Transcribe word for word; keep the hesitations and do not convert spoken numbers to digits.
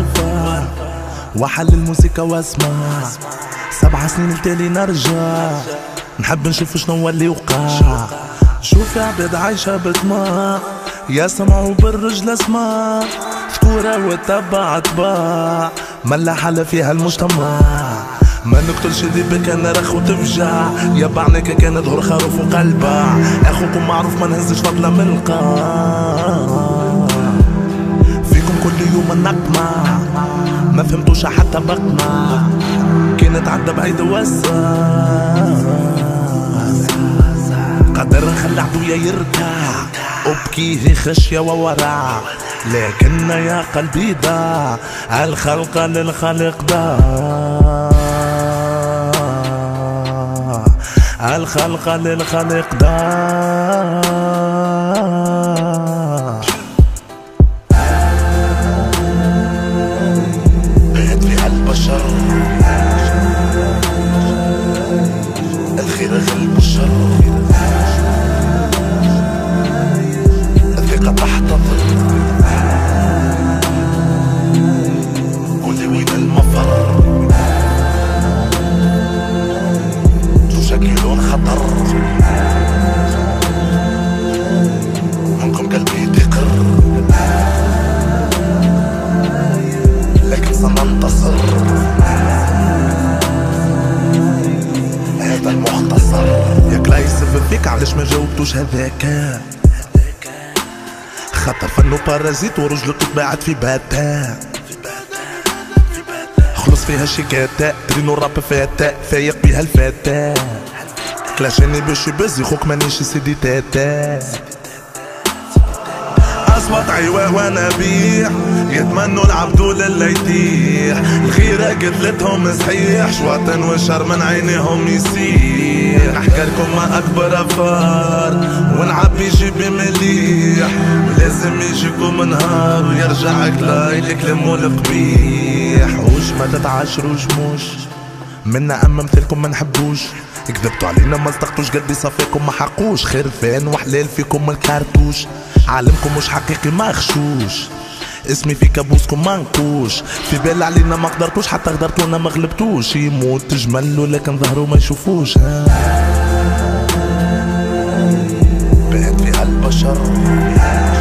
وارفع وحل الموسيقى واسمع. سبع سنين التالي نرجع نحب نشوف شنو اللي وقع. شوف يا عباد عايشة بطمع يا سمعوا بالرجل اسمع. فكورة وتبع طباع ملا حالة فيها المجتمع. ما نقتلش ديبك انا رخ وتفجع. يا بعناك كان ظهر خروف وقلبع. اخوكم معروف ما نهزش فضلة من القاع. فيكم كل يوم نقمع ما فهمتوش حتى بقمع. كانت عدى بعيد وسع قدر نخلي عدويا يركع. أبكيه خشية وورع لكن يا قلبي ضاع. الخلق للخالق ضاع. الخلق للخالق ضاع. بيت في البشر الخير غلب الشر. الثقة تحتضن قولي وين المفر. تشكلون خطر منكم قلبي تقر لكن سننتصر. هذا المختصر. ياك لا يسبب فيك علاش ما جاوبتوش هذاك. خاطر فنو بارازيت ورجلو تتباعد في باتا. خلص فيها شيكاتا ترينو راب فاتا فايق بيها الفاتا. كلاشاني باش يبزي خوك مانيش سيدي تاتا. اصوات عيوة ونبيح يتمنوا العبدو للي يتيح. الخيرة قتلتهم صحيح شواطن والشر من عينيهم يسيح. نحكي لكم ما اكبر افار ونعبي جيبي مليح. لازم يجيكم نهار ويرجعك ليلك لمو القبيح. وش ما تتعاشروش مش منا اما مثلكم ما نحبوش. كذبتوا علينا ما صدقتوش قلبي صفيكم ما حقوش. خير فين وحلال فيكم الكارتوش. عالمكم مش حقيقي ما خشوش. اسمي في كابوسكم ما نقوش. في بال علينا ما قدرتوش حتى قدرتونا ما غلبتوش. يموت تجملوا لكن ظهروا ما يشوفوش. بهت في البشر